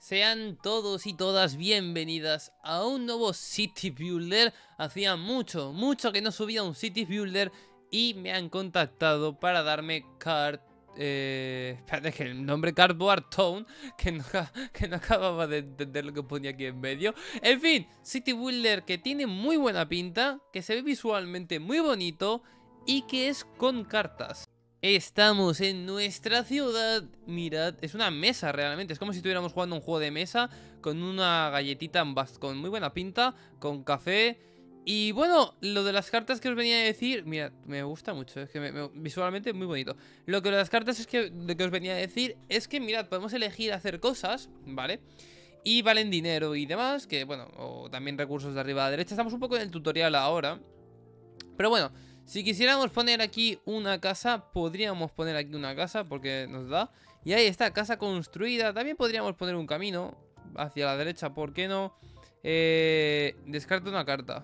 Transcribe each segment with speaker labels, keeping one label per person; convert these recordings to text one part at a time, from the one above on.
Speaker 1: Sean todos y todas bienvenidas a un nuevo City Builder. Hacía mucho que no subía un City Builder y me han contactado para darme espérate, que el nombre Cardboard Town, que no acababa de entender lo que ponía aquí en medio. En fin, City Builder que tiene muy buena pinta, que se ve visualmente muy bonito y que es con cartas. Estamos en nuestra ciudad. Mirad, es una mesa realmente. Es como si estuviéramos jugando un juego de mesa con una galletita con muy buena pinta, con café. Y bueno, lo de las cartas que os venía a decir, mirad, me gusta mucho, es que visualmente es muy bonito. Lo que de las cartas es que lo que os venía a decir es que mirad, podemos elegir hacer cosas, ¿vale? Y valen dinero y demás, que bueno, o también recursos de arriba a la derecha. Estamos un poco en el tutorial ahora. Pero bueno, si quisiéramos poner aquí una casa, podríamos poner aquí una casa porque nos da. Y ahí está, casa construida. También podríamos poner un camino hacia la derecha, ¿por qué no? Descarto una carta.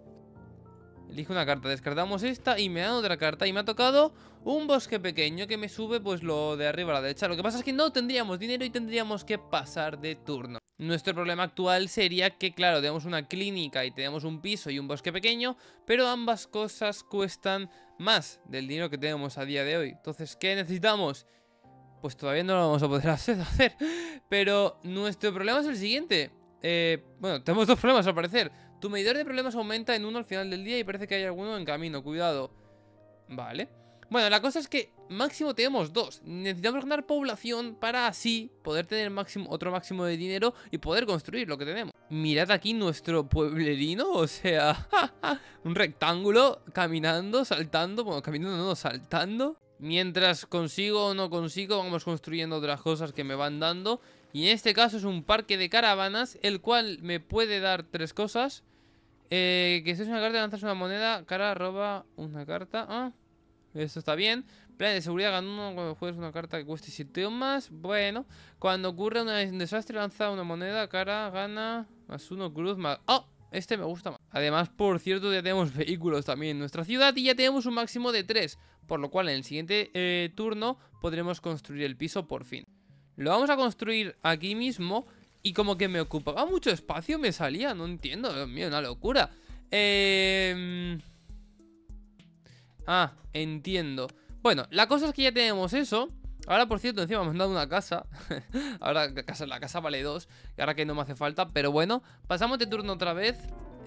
Speaker 1: Elijo una carta, descartamos esta y me dan otra carta. Y me ha tocado un bosque pequeño que me sube pues lo de arriba a la derecha. Lo que pasa es que no tendríamos dinero y tendríamos que pasar de turno. Nuestro problema actual sería que, claro, tenemos una clínica y tenemos un piso y un bosque pequeño, pero ambas cosas cuestan más del dinero que tenemos a día de hoy. Entonces, ¿qué necesitamos? Pues todavía no lo vamos a poder hacer. Pero nuestro problema es el siguiente. Bueno, tenemos dos problemas al parecer. Tu medidor de problemas aumenta en 1 al final del día y parece que hay alguno en camino, cuidado. Vale. Bueno, la cosa es que máximo tenemos 2. Necesitamos ganar población para así poder tener otro máximo de dinero y poder construir lo que tenemos. Mirad aquí nuestro pueblerino, o sea, un rectángulo caminando, saltando, bueno, caminando no, saltando. Mientras consigo o no consigo, vamos construyendo otras cosas que me van dando. Y en este caso es un parque de caravanas, el cual me puede dar 3 cosas. Que si es una carta, lanzas una moneda, cara roba una carta. Ah, esto está bien. Plan de seguridad, gana uno cuando juegues una carta que cueste 7 o más. Bueno, cuando ocurre un desastre, lanza una moneda, cara, gana +1, cruz, más... ¡Oh! Este me gusta más. Además, por cierto, ya tenemos vehículos también en nuestra ciudad y ya tenemos un máximo de 3. Por lo cual, en el siguiente turno podremos construir el piso por fin. Lo vamos a construir aquí mismo. Y como que me ocupaba mucho espacio, me salía, no entiendo, Dios mío, una locura. Ah, entiendo. Bueno, la cosa es que ya tenemos eso. Ahora, por cierto, encima me han dado una casa. Ahora la casa vale 2. Y ahora que no me hace falta, pero bueno. Pasamos de turno otra vez.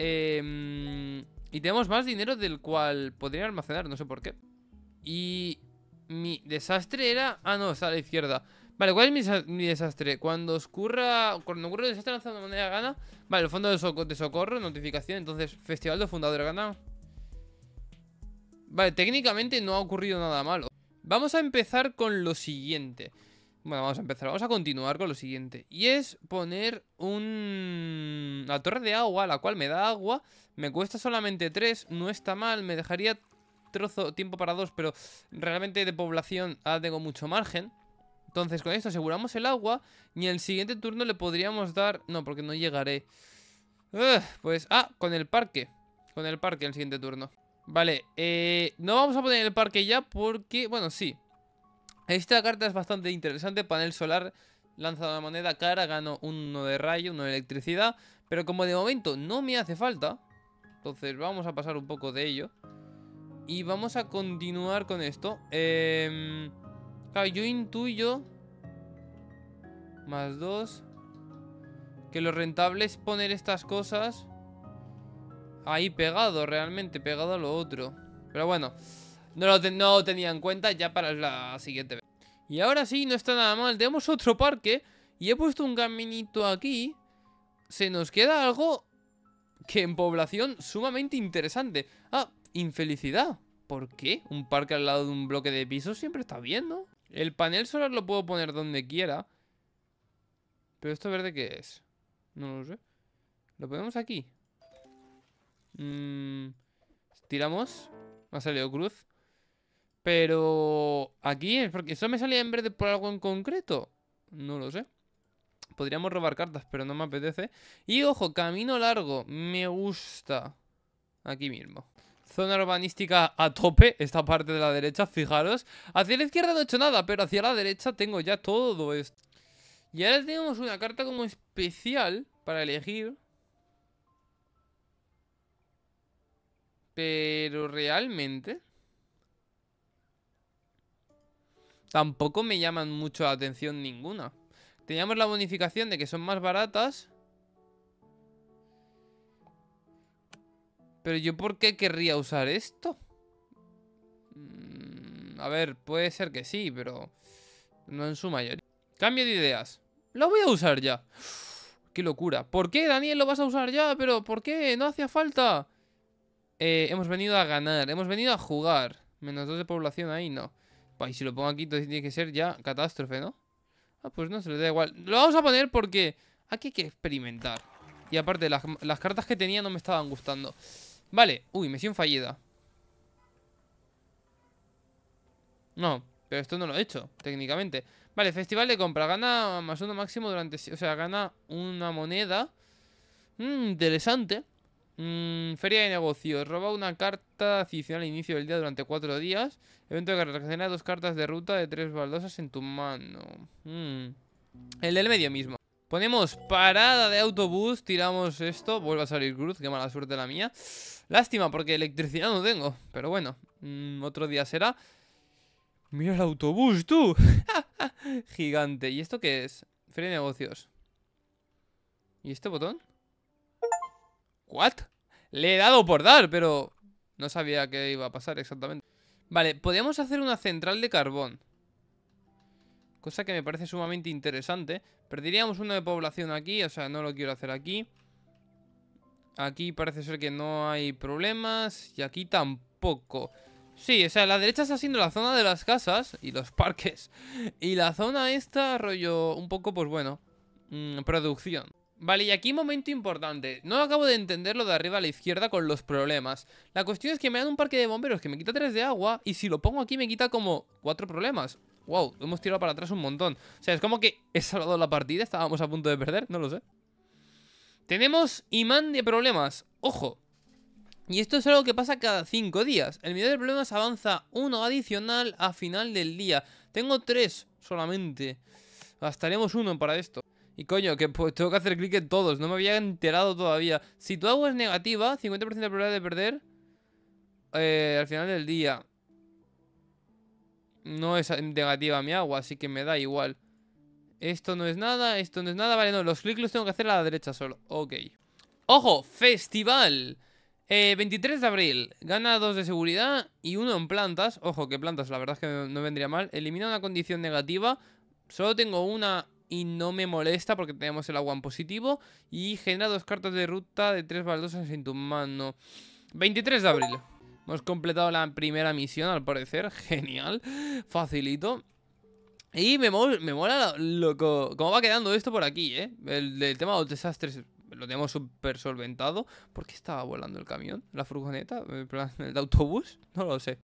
Speaker 1: Y tenemos más dinero del cual podría almacenar, no sé por qué. Y mi desastre era... Ah, no, está a la izquierda. Vale, ¿cuál es mi desastre? Cuando ocurre el desastre, lanza una moneda, gana. Vale, el fondo de socorro, notificación. Entonces, festival de fundadores, gana. Vale, técnicamente no ha ocurrido nada malo. Vamos a empezar con lo siguiente. Bueno, vamos a continuar con lo siguiente. Y es poner la torre de agua, la cual me da agua. Me cuesta solamente 3, no está mal. Me dejaría tiempo para 2, pero realmente de población ahora tengo mucho margen. Entonces con esto aseguramos el agua. Y en el siguiente turno le podríamos dar... No, porque no llegaré. Pues... Ah, con el parque. Con el parque en el siguiente turno. Vale, no vamos a poner el parque ya porque... Bueno, sí. Esta carta es bastante interesante. Panel solar, lanza una moneda, cara, gano 1 de rayo, 1 de electricidad. Pero como de momento no me hace falta, entonces vamos a pasar un poco de ello. Y vamos a continuar con esto. Claro, yo intuyo +2 que lo rentable es poner estas cosas ahí pegado, realmente pegado a lo otro. Pero bueno, no lo tenía en cuenta ya para la siguiente vez. Y ahora sí, no está nada mal. Tenemos otro parque y he puesto un caminito aquí. Se nos queda algo que en población sumamente interesante. Ah, infelicidad. ¿Por qué? Un parque al lado de un bloque de pisos siempre está bien, ¿no? El panel solar lo puedo poner donde quiera. ¿Pero esto verde qué es? No lo sé. ¿Lo ponemos aquí? Tiramos. Me ha salido cruz. Pero... ¿aquí es porque eso me salía en verde por algo en concreto? No lo sé. Podríamos robar cartas, pero no me apetece. Y ojo, camino largo. Me gusta. Aquí mismo. Zona urbanística a tope, esta parte de la derecha, fijaros. Hacia la izquierda no he hecho nada, pero hacia la derecha tengo ya todo esto. Y ahora tenemos una carta como especial para elegir. Pero realmente tampoco me llaman mucho la atención ninguna. Teníamos la bonificación de que son más baratas. Pero yo, ¿por qué querría usar esto? A ver, puede ser que sí, pero no en su mayoría. Cambio de ideas. Lo voy a usar ya. Qué locura. ¿Por qué, Daniel, lo vas a usar ya? Pero ¿por qué? No hacía falta. Hemos venido a ganar. Hemos venido a jugar. -2 de población ahí, no. Y si lo pongo aquí, entonces tiene que ser ya catástrofe, ¿no? Ah, pues no, se le da igual. Lo vamos a poner porque aquí hay que experimentar. Y aparte, las cartas que tenía no me estaban gustando. Vale. Uy, misión fallida. No, pero esto no lo he hecho, técnicamente. Vale, festival de compra. Gana +1 máximo durante... O sea, gana una moneda. Interesante. Feria de negocios. Roba una carta adicional al inicio del día durante 4 días. Evento de carrera. Genera 2 cartas de ruta de 3 baldosas en tu mano. El del medio mismo. Ponemos parada de autobús. Tiramos esto. Vuelve a salir cruz. Qué mala suerte la mía. Lástima porque electricidad no tengo. Pero bueno, otro día será. Mira el autobús, tú. Gigante. ¿Y esto qué es? Feria de negocios. ¿Y este botón? ¿What? Le he dado por dar, pero no sabía qué iba a pasar exactamente. Vale, podríamos hacer una central de carbón. Cosa que me parece sumamente interesante. Perderíamos uno de población aquí, o sea, no lo quiero hacer aquí. Aquí parece ser que no hay problemas. Y aquí tampoco. Sí, o sea, la derecha está siendo la zona de las casas y los parques. Y la zona esta, rollo, un poco, pues bueno, producción. Vale, y aquí momento importante. No acabo de entender lo de arriba a la izquierda con los problemas. La cuestión es que me dan un parque de bomberos que me quita 3 de agua. Y si lo pongo aquí me quita como 4 problemas. Wow, hemos tirado para atrás un montón. O sea, es como que he salvado la partida. Estábamos a punto de perder, no lo sé. Tenemos imán de problemas. Ojo. Y esto es algo que pasa cada 5 días. El nivel de problemas avanza 1 adicional a final del día. Tengo 3 solamente. Gastaremos 1 para esto. Y coño, que pues, tengo que hacer clic en todos. No me había enterado todavía. Si tu agua es negativa, 50% de probabilidad de perder al final del día. No es negativa mi agua, así que me da igual. Esto no es nada, esto no es nada. Vale, no, los clics los tengo que hacer a la derecha solo. Ok. ¡Ojo! ¡Festival! 23 de abril. Gana 2 de seguridad y 1 en plantas. Ojo, que plantas, la verdad es que no vendría mal. Elimina una condición negativa. Solo tengo una y no me molesta porque tenemos el agua en positivo. Y genera 2 cartas de ruta de 3 baldosas en tu mano. 23 de abril. Hemos completado la primera misión, al parecer. Genial. Facilito. Y me mola cómo va quedando esto por aquí, ¿eh? El tema de los desastres lo tenemos súper solventado. ¿Por qué estaba volando el camión? ¿La furgoneta? ¿El autobús? No lo sé.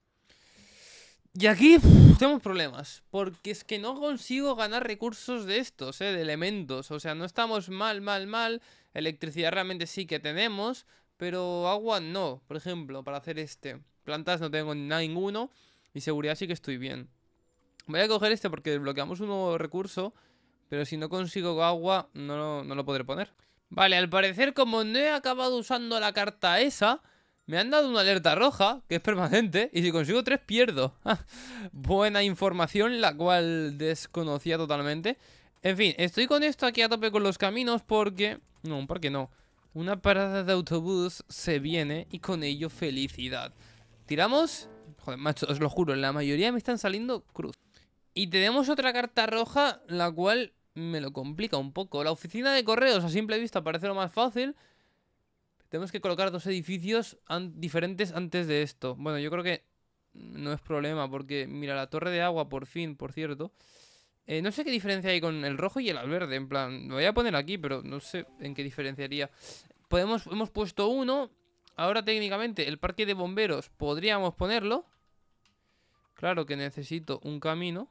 Speaker 1: Y aquí tenemos problemas. Porque es que no consigo ganar recursos de estos, de elementos. O sea, no estamos mal. Electricidad realmente sí que tenemos. Pero agua no, por ejemplo, para hacer este. Plantas no tengo ninguno. Y seguridad sí que estoy bien. Voy a coger este porque desbloqueamos un nuevo recurso. Pero si no consigo agua, no lo podré poner. Vale, al parecer como no he acabado usando la carta esa, me han dado una alerta roja, que es permanente. Y si consigo 3 pierdo. Buena información, la cual desconocía totalmente. En fin, estoy con esto aquí a tope con los caminos porque... No, un parque no. Una parada de autobús se viene y con ello felicidad. ¿Tiramos? Joder, macho, os lo juro, la mayoría me están saliendo cruz. Y tenemos otra carta roja, la cual me lo complica un poco. La oficina de correos a simple vista parece lo más fácil. Tenemos que colocar 2 edificios diferentes antes de esto. Bueno, yo creo que no es problema porque, mira, la torre de agua por fin, por cierto. No sé qué diferencia hay con el rojo y el verde. En plan, lo voy a poner aquí, pero no sé en qué diferenciaría. Hemos puesto uno. Ahora técnicamente el parque de bomberos podríamos ponerlo. Claro que necesito un camino.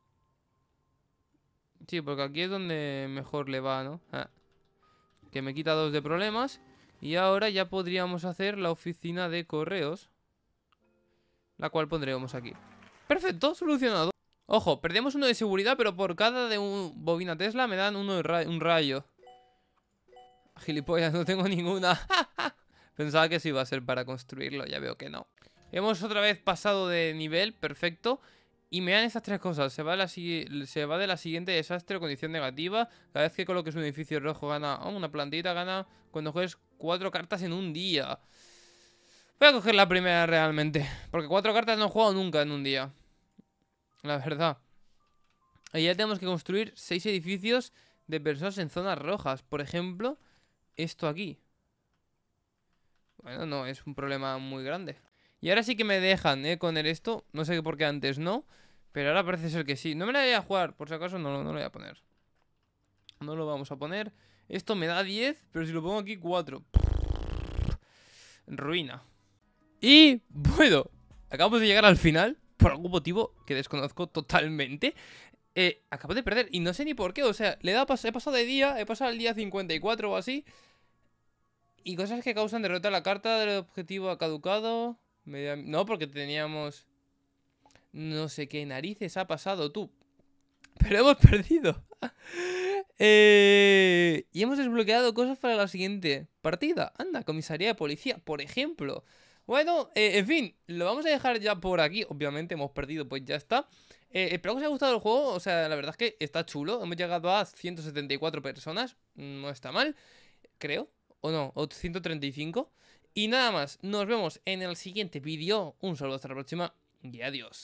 Speaker 1: Sí, porque aquí es donde mejor le va, ¿no? Que me quita 2 de problemas. Y ahora ya podríamos hacer la oficina de correos, la cual pondremos aquí. Perfecto, solucionado. Ojo, perdemos uno de seguridad, pero por cada de un bobina Tesla me dan uno de un rayo. Gilipollas, no tengo ninguna. Pensaba que eso iba a ser para construirlo, ya veo que no. Hemos otra vez pasado de nivel, perfecto. Y me dan estas tres cosas. Se va de la siguiente desastre o condición negativa. Cada vez que coloques un edificio rojo gana una plantita, gana cuando juegues 4 cartas en un día. Voy a coger la primera realmente, porque 4 cartas no he jugado nunca en un día, la verdad. Y ya tenemos que construir 6 edificios de personas en zonas rojas. Por ejemplo, esto aquí. Bueno, no es un problema muy grande. Y ahora sí que me dejan, con esto. No sé por qué antes no, pero ahora parece ser que sí. No me la voy a jugar, por si acaso no lo voy a poner. No lo vamos a poner. Esto me da 10, pero si lo pongo aquí 4. Ruina. Y bueno, acabamos de llegar al final. Por algún motivo que desconozco totalmente. Acabo de perder y no sé ni por qué. O sea, he pasado de día, he pasado el día 54 o así. Y cosas que causan derrota. La carta del objetivo ha caducado. No, porque teníamos... No sé qué narices ha pasado tú. Pero hemos perdido. Y hemos desbloqueado cosas para la siguiente partida. Anda, comisaría de policía, por ejemplo. Bueno, en fin, lo vamos a dejar ya por aquí. Obviamente hemos perdido, pues ya está. Espero que os haya gustado el juego. O sea, la verdad es que está chulo. Hemos llegado a 174 personas. No está mal, creo. O no, o 135. Y nada más, nos vemos en el siguiente vídeo. Un saludo, hasta la próxima y adiós.